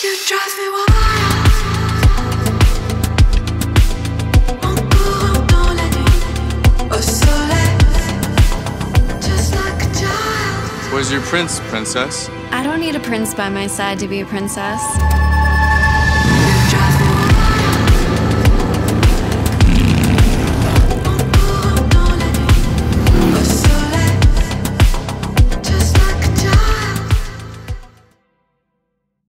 You drive me wild. En courant dans la nuit, au soleil, just like a child. Where's your prince, princess? I don't need a prince by my side to be a princess.